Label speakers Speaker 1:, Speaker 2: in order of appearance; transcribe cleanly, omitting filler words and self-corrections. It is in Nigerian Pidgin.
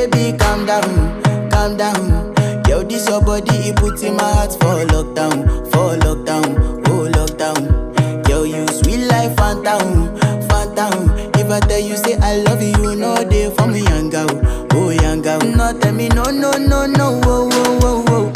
Speaker 1: baby, calm down. Yo, this your body, it puts in my heart for lockdown, oh lockdown. Yo, you sweet life, phantom, phantom. If I tell you say I love you, no day for me, young girl, oh young girl. No tell me no, oh, oh, oh, oh.